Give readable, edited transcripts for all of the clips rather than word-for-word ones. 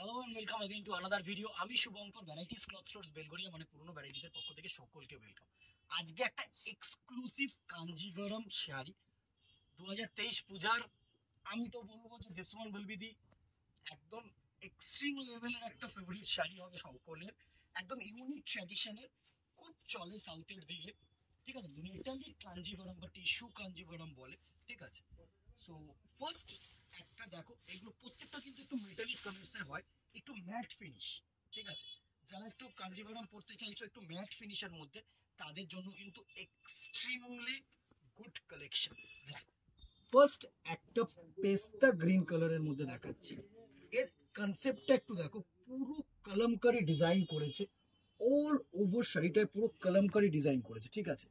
Hello and welcome again to another video. আমি Shubhankar, varieties cloth stores Belgharia মানে পুরনো varieties এর পক্ষ থেকে সকলকে ওয়েলকাম। আজকে একটা এক্সক্লুসিভ কাঞ্জিভারাম শাড়ি 2023 পূজার। আমি তো বলবো যে this one will be the একদম এক্সট্রিম লেভেলের একটা ফেভারিট শাড়ি হবে সকলের। একদম ইউনিক ট্র্যাডিশনের, খুব চলে সাউথের দিকে, ঠিক আছে। মেটালিক কাঞ্জিভারাম বা টিস্যু কাঞ্জিভারাম বলে, ঠিক আছে। সো ফার্স্ট একটা দেখো, এগুলো প্রত্যেকটা কিন্তু একটু মেটালিক কালারসে হয়, একটু ম্যাট ফিনিশ, ঠিক আছে। যারা একটু কাঞ্জিভারাম পড়তে চাইছো একটু ম্যাট ফিনিশের মধ্যে, তাদের জন্য কিন্তু এক্সট্রিমলি গুড কালেকশন। দেখো ফার্স্ট একটা পেস্তা গ্রিন কালারের মধ্যে দেখাচ্ছি। এর কনসেপ্টটা একটু দেখো, পুরো কলমকারি ডিজাইন করেছে, অল ওভার শাড়িটায় পুরো কলমকারি ডিজাইন করেছে, ঠিক আছে।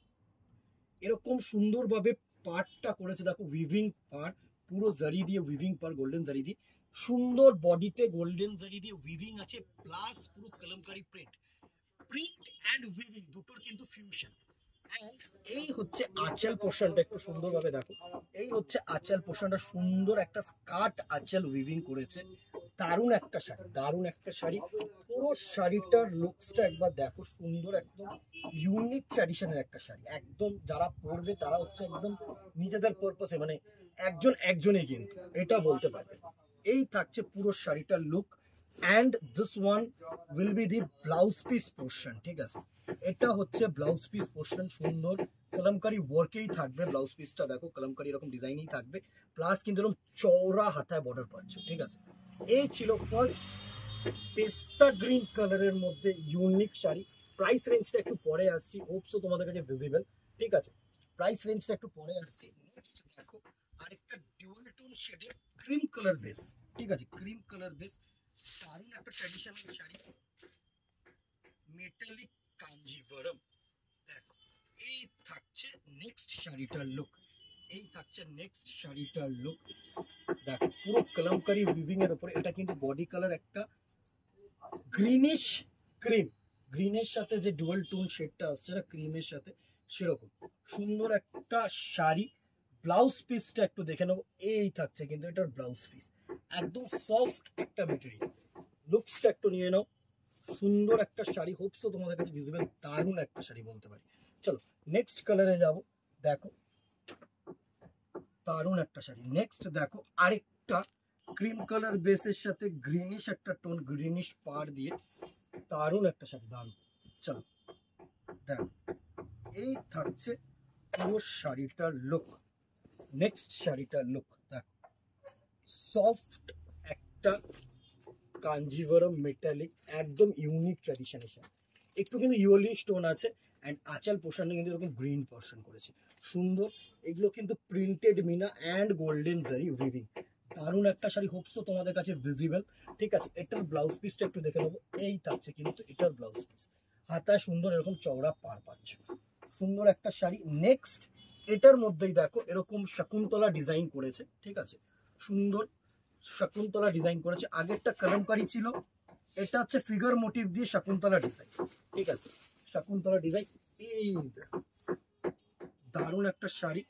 এরকম সুন্দরভাবে পার্টটা করেছে, দেখো উইভিং পার্ট, পুরো জারি দিয়ে উইভিং পার, গোল্ডেন জারি দিয়ে সুন্দর, বডিতে গোল্ডেন জারি দিয়ে উইভিং আছে, প্লাস পুরো কলমকারি প্রিন্ট অ্যান্ড উইভিং দুটোর কিন্তু ফিউশন। এন্ড এই হচ্ছে আঁচল পোর্শনটা, একটু সুন্দরভাবে দেখো, এই হচ্ছে আঁচল পোর্শনটা, সুন্দর একটা স্কার্ট আঁচল উইভিং করেছে। দারুণ একটা শাড়ি, দারুণ একটা শাড়ি। পুরো শাড়িটার লুকসটা একবার দেখো, সুন্দর, একদম ইউনিক ট্র্যাডিশনের একটা শাড়ি। একদম যারা পরবে তারা হচ্ছে একদম নিজেদের পারপাসে, মানে একজনই কিন্তু এটা বলতে পারবে। এই থাকছে পুরো শাড়িটার look. and this one will be the blouse piece portion, ঠিক আছে। এটা হচ্ছে ব্লাউজ পিস পোর্শন, সুন্দর কলমকারি ওয়ার্কেই থাকবে ব্লাউজ পিসটা, দেখো কলমকারি এরকম ডিজাইনই থাকবে, প্লাস কিন্তু এরকম চওড়া হাতায় বর্ডার পাচ্ছ, ঠিক আছে। এই ছিল ফার্স্ট পেস্তা গ্রিন কালারের মধ্যে ইউনিক শাড়ি। প্রাইস রেঞ্জটা একটু পরে আসছি, হোপসো তোমাদের কাছে ভিজিবল, ঠিক আছে। প্রাইস রেঞ্জটা একটু পরে আসছি। নেক্সট দেখো আরেকটা ডুয়াল টোন শেডের ক্রিম কালার বেস, ঠিক আছে, ক্রিম কালার বেস, দারুণ একটা ট্র্যাডিশনাল শাড়ি, মেটালিক কাঞ্জিভারাম। দেখো এই থাকছে নেক্সট শাড়িটার লুক, এই থাকছে নেক্সট শাড়িটার লুক। দেখো পুরো কলমকারি উইভিং এর উপরে, এটা কিন্তু বডি কালার একটা গ্রিনিশ ক্রিম, গ্রিনের সাথে যে ডুয়াল টোন শেডটা আসছে না ক্রিমের সাথে, সেরকম সুন্দর একটা শাড়ি। ব্লাউজ পিসটা একটু দেখে নেবো, এই থাকছে কিন্তু এটার ব্লাউজ পিস, একদম সফট একটা মেটেরিয়াল। লুকসটা একটু নিয়ে নাও, সুন্দর একটা শাড়ি, হোপসো তোমাদের কাছে ভিজিবল, দারুণ একটা শাড়ি বলতে পারি। চলো নেক্সট কালারে যাব। দেখো দারুণ একটা শাড়ি। নেক্সট দেখো আরেকটা ক্রিম কালার বেসের সাথে গ্রিনিশ একটা টোন, গ্রিনিশ পার দিয়ে দারুণ একটা শাড়ি, দারুণ। চলো দেখো এই থাকছে পুরো শাড়িটার লুক। নেক্সট শাড়িটার লুক দেখো, সফট একটা কাঞ্জিভারাম মেটালিক, একদম ইউনিক ট্র্যাডিশনের শাড়ি, একটু কিন্তু ইউলি স্টোন আছে, অ্যান্ড আঁচল পোর্শনটা কিন্তু এরকম গ্রিন পোর্শন করেছে, সুন্দর। এগুলো কিন্তু printed meena and golden zari weaving, দারুণ একটা শাড়ি, হোপসো তোমাদের কাছে ভিজিবল, ঠিক আছে। এটার ব্লাউজ পিসটা একটু দেখে নেবো, এই থাকছে কিন্তু এটার ব্লাউজ পিস, হাতায় সুন্দর এরকম চওড়া পার পাচ্ছ, সুন্দর একটা শাড়ি। নেক্সট এটার মধ্যেই দেখো এরকম শকুন্তলা ডিজাইন করেছে, ঠিক আছে, সুন্দর শকুন্তলা ডিজাইন করেছে। আগেরটা কলমকারি ছিল, এটা হচ্ছে ফিগার মোটিভ দিয়ে শকুন্তলা ডিজাইন, ঠিক আছে, শকুন্তলা ডিজাইন। এই দারুণ একটা শাড়ি,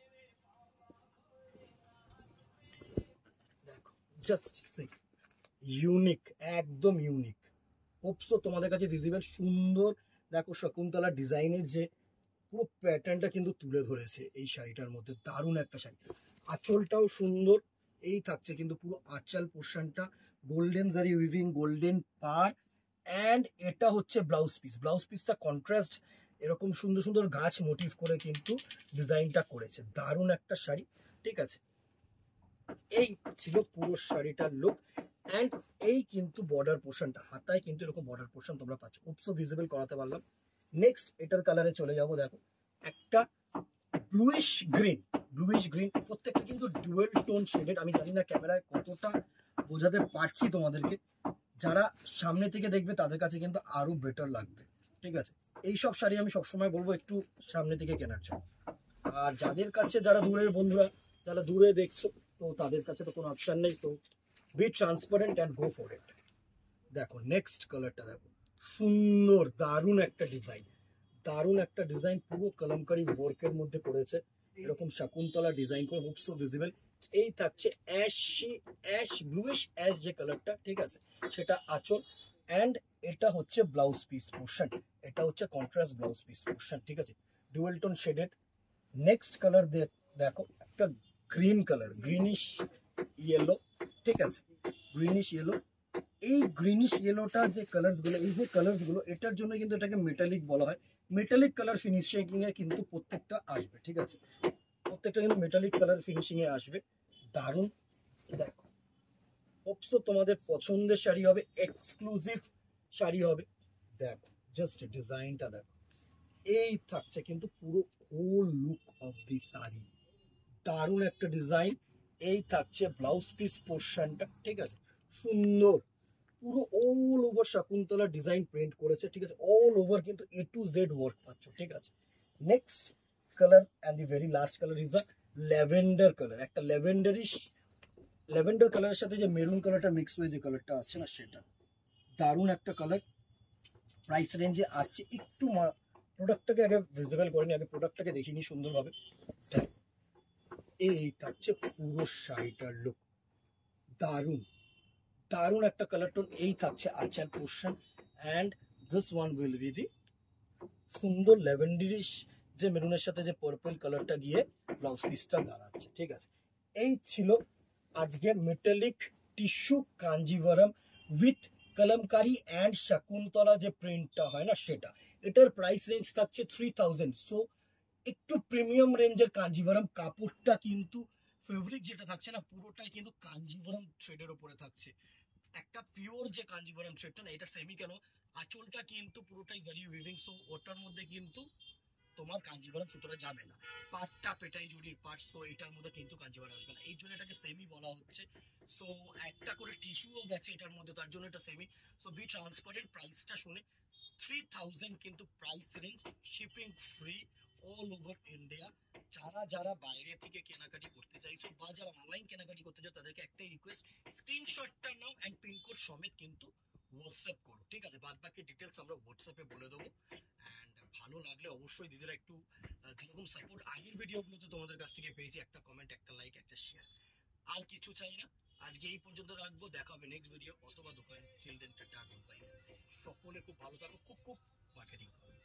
দেখো জাস্ট ইউনিক, একদম ইউনিক, হোপসো তোমাদের কাছে ভিজিবল, সুন্দর। দেখো শকুন্তলা ডিজাইনের যে পুরো প্যাটার্নটা কিন্তু তুলে ধরেছে এই শাড়িটার মধ্যে, দারুণ একটা শাড়ি। আঁচলটাও সুন্দর, এই থাকছে কিন্তু পুরো আঁচল পোর্শনটা golden zari weaving, golden per, and এটা হচ্ছে ব্লাউজ পিস। ব্লাউজ পিসটা কন্ট্রাস্ট এরকম সুন্দর সুন্দর গাছ মোটিভ করে কিন্তু ডিজাইনটা করেছে, দারুণ একটা শাড়ি, ঠিক আছে। এই ছিল পুরো শাড়িটার লুক, অ্যান্ড এই কিন্তু বর্ডার পোর্শনটা, হাতায় কিন্তু এরকম বর্ডার পোর্শন তোমরা পাচ্ছ, উপসো ভিজিবল করাতে পারলাম। নেক্সট এটার কালারে চলে যাবো। দেখো একটা ব্লুইশ গ্রিন, ব্লুইশ গ্রিন, প্রত্যেকটা কিন্তু ডুয়েল টোন শেডেড। আমি জানি না ক্যামেরায় কতটা বোঝাতে পারছি তোমাদেরকে, যারা সামনে থেকে দেখবে তাদের কাছে কিন্তু আরো বেটার লাগবে, ঠিক আছে। এইসব শাড়ি আমি সবসময় বলবো একটু সামনে থেকে কেনার জন্য। আর যাদের কাছে, যারা দূরের বন্ধুরা, যারা দূরে দেখছো, তো তাদের কাছে তো কোনো অপশন নেই, so be transparent and go for it. দেখো নেক্সট কালারটা দেখো, সুন্দর দারুণ একটা ডিজাইন, দারুণ একটা ডিজাইন, পুরো কলমকারি ওয়ার্কের মধ্যে করেছে, এরকম শকুন্তলা ডিজাইন করে, হোপসো ভিজিবল। এই থাকছে অ্যাশ ব্লুইশ অ্যাশ যে কালারটা, ঠিক আছে, সেটা আঁচল। অ্যান্ড এটা হচ্ছে ব্লাউজ পিস পোর্শন, এটা হচ্ছে কন্ট্রাস্ট ব্লাউজ পিস পোর্শন, ঠিক আছে, dual tone shaded. Next colour দেখো, একটা গ্রিন কালার, গ্রিনিশ ইয়েলো, ঠিক আছে, গ্রিনিশ ইয়েলো। এই গ্রিনিশ ইয়েলোটা যে কালারসগুলো, এই যে কালারসগুলো, এটার জন্য কিন্তু এটাকে মেটালিক বলা হয়। মেটালিক কালার ফিনিশিং এ কিন্তু প্রত্যেকটা আসবে, ঠিক আছে, প্রত্যেকটা কিন্তু মেটালিক কালার ফিনিশিং এ আসবে। দারুণ, দেখো, হোপসো তোমাদের পছন্দের শাড়ি হবে, এক্সক্লুসিভ শাড়ি হবে। দেখো জাস্ট ডিজাইনটা দেখো, এই থাকছে কিন্তু পুরো হোল লুক অফ দি শাড়ি, দারুণ একটা ডিজাইন। এই থাকছে ব্লাউজ পিস পোর্শনটা, ঠিক আছে, সুন্দর, পুরো all over Shakuntala design print করেছে, ঠিক আছে, অল ওভার কিন্তু A to Z ওয়ার্ক পাচ্ছ, ঠিক আছে। Next colour and the very last colour is a lavender colour, একটা ল্যাভেন্ডার কালারের সাথে যে মেরুন কালারটা মিক্স হয়ে যে কালারটা আসছে না, সেটা দারুণ একটা কালার। প্রাইস রেঞ্জে আসছে একটু, প্রোডাক্টটাকে আগে ভিজিবল করিনি, আগে প্রোডাক্টটাকে দেখিনি সুন্দরভাবে। এই থাকছে পুরো শাড়িটার লুক, দারুণ দারুণ একটা কালার টোন। এই থাকছে আঁচল portion, and this one will be the সুন্দর ল্যাভেন্ডারিশ যে মেরুনের সাথে যে পার্পল কালারটা গিয়ে ব্লাউজ পিসটা দাঁড়াচ্ছে, ঠিক আছে। এই ছিল আজকের metallic tissue Kanjivaram with Kalamkari and Shakuntala যে প্রিন্টটা হয় না, সেটা। এটার প্রাইস রেঞ্জ থাকছে 3000। সো একটু প্রিমিয়াম রেঞ্জের কাঞ্জিভারাম, কাপড়টা কিন্তু ফেব্রিক যেটা থাকছে না, পুরোটাই কিন্তু কাঞ্জিভারাম থ্রেডের উপরে থাকছে, একটা পিওর যে কাঞ্জিভারাম থ্রেডটা না, এটা সেমি কেন, আঁচলটা কিন্তু পুরোটাই জারি উইভিং, সো ওটার মধ্যে কিন্তু তোমার কাঞ্জিভারাম সুতোটা যাবে না, পাটটা পেটাই জরির পাট, সো এটার মধ্যে কিন্তু কাঞ্জিভারাম আসবে না, এই জন্য এটাকে সেমি বলা হচ্ছে। সো একটা করে টিস্যুও গেছে এটার মধ্যে, তার জন্য এটা সেমি। সো বি ট্রান্সপারেন্ট, প্রাইসটা শুনে 3000 কিন্তু price range, shipping free all over India. যারা বাইরে থেকে কেনাকাটি করতে চাইছো বা যারা অনলাইন কেনাকাটি করতে চাও, তাদেরকে একটাই রিকোয়েস্ট, স্ক্রিনশটটা নাও অ্যান্ড পিনকোড সমেত কিন্তু হোয়াটসঅ্যাপ করো, ঠিক আছে, বাদ বাকি ডিটেলস আমরা হোয়াটসঅ্যাপে বলে দেবো। অ্যান্ড ভালো লাগলে অবশ্যই দিদিরা একটু, যেরকম সাপোর্ট আগের ভিডিওগুলোতে তোমাদের কাছ থেকে পেয়েছি, একটা কমেন্ট, একটা লাইক, একটা শেয়ার, আর কিছু চাই না। আজকে এই পর্যন্ত রাখবো, দেখা হবে নেক্সট ভিডিও অথবা দোকানে। Till then tata, good bye, সকলে খুব ভালো থাকো, খুব খুব মার্কেটিং করো।